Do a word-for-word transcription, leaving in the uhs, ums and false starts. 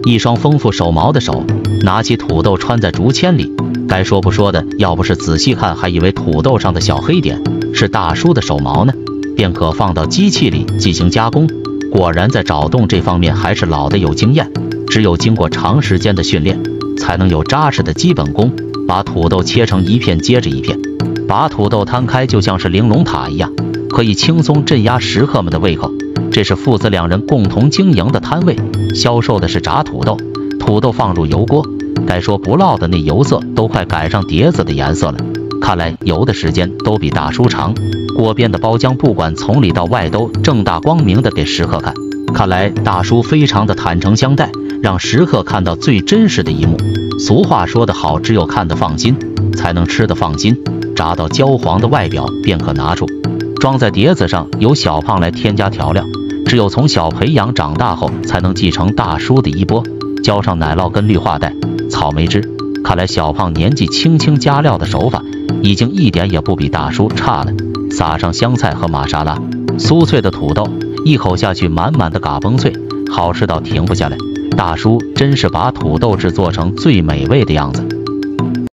一双丰富手毛的手拿起土豆穿在竹签里，该说不说的，要不是仔细看，还以为土豆上的小黑点是大叔的手毛呢，便可放到机器里进行加工。果然在找洞这方面还是老的有经验，只有经过长时间的训练，才能有扎实的基本功。把土豆切成一片接着一片，把土豆摊开，就像是玲珑塔一样，可以轻松镇压食客们的胃口。这是父子两人共同经营的摊位，销售的是炸土豆。土豆放入油锅，该说不烙的那油色都快赶上碟子的颜色了，看来油的时间都比大叔长。锅边的包浆不管从里到外都正大光明的给食客看，看来大叔非常的坦诚相待，让食客看到最真实的一幕。俗话说得好，只有看得放心，才能吃得放心。炸到焦黄的外表便可拿出，装在碟子上，由小胖来添加调料。只有从小培养长大后，才能继承大叔的衣钵，浇上奶酪跟绿化带、草莓汁。看来小胖年纪轻轻加料的手法，已经一点也不比大叔差了。撒上香菜和玛莎拉，酥脆的土豆，一口下去满满的嘎嘣脆，好吃到停不下来。大叔真是把土豆制作成最美味的样子。